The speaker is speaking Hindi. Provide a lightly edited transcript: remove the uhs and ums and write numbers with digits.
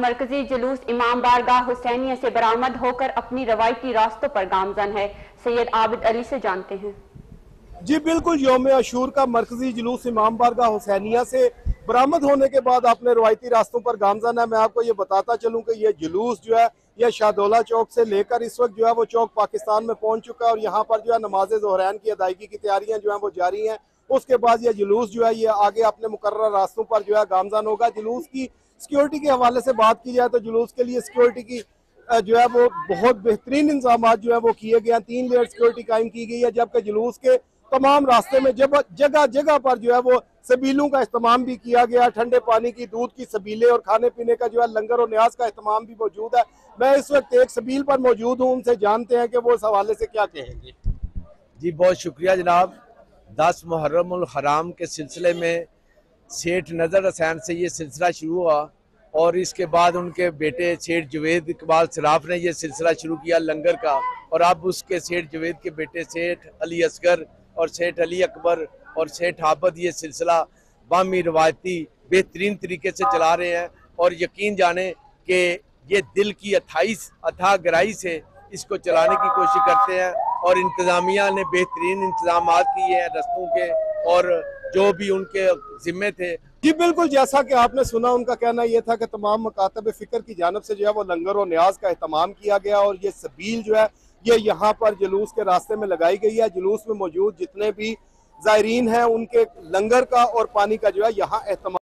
मरकजी जुलूस इमाम बारगाह हुसैनिया से बरामद होकर अपनी रवायती रास्तों पर गामजन है। सैयद आबिद अली से जानते हैं। जी बिल्कुल, यौम अशूर का मरकजी जुलूस इमाम बारगाह हुसैनिया से बरामद होने के बाद आपने रवायती रास्तों पर गामजन है। मैं आपको ये बताता चलूं कि ये जुलूस जो है यह शाहदौला चौक से लेकर इस वक्त जो है वो चौक पाकिस्तान में पहुंच चुका है और यहाँ पर जो है नमाज ज़ोहरैन की अदायगी की तैयारियां जो है वो जारी हैं। उसके बाद यह जुलूस जो है ये आगे अपने मुकर्रर रास्तों पर जो है गामजन होगा। जुलूस की सिक्योरिटी के हवाले से बात की जाए तो जुलूस के लिए सिक्योरिटी की जो है वो बहुत बेहतरीन इंतजाम जो है वो किए गए हैं। 3 लेयर सिक्योरिटी कायम की गई है, जबकि जुलूस के तमाम रास्ते में जगह जगह पर जो है वो सबीलों का इस्तेमाल भी किया गया। ठंडे पानी की, दूध की सबीलें और खाने पीने का जो है लंगर और न्याज का इस्तेमाल भी मौजूद है। मैं इस वक्त एक सबील पर मौजूद हूँ, उनसे जानते हैं कि वो इस हवाले से क्या कहेंगे। जी बहुत शुक्रिया जनाब। 10 मुहर्रमुल हराम के सिलसिले में सेठ नज़र हुसैन से ये सिलसिला शुरू हुआ और इसके बाद उनके बेटे सेठ जवेद इकबाल सराफ ने ये सिलसिला शुरू किया लंगर का, और अब उसके सेठ जवेद के बेटे सेठ अली असगर और सेठ अली अकबर और सेठ आबद ये सिलसिला बामी रवायती बेहतरीन तरीके से चला रहे हैं। और यकीन जाने कि ये दिल की अथाह गहराई से इसको चलाने की कोशिश करते हैं और इंतज़ामिया ने बेहतरीन इंतजाम किए हैं रस्तों के और जो भी उनके जिम्मे थे। जी बिल्कुल, जैसा कि आपने सुना, उनका कहना यह था कि तमाम मकातब फ़िक्र की जानब से जो है वो लंगर और न्याज का एहतमाम किया गया और ये सबील जो है ये यहाँ पर जुलूस के रास्ते में लगाई गई है। जुलूस में मौजूद जितने भी ज़ायरीन हैं उनके लंगर का और पानी का जो है यहाँ एहतमाम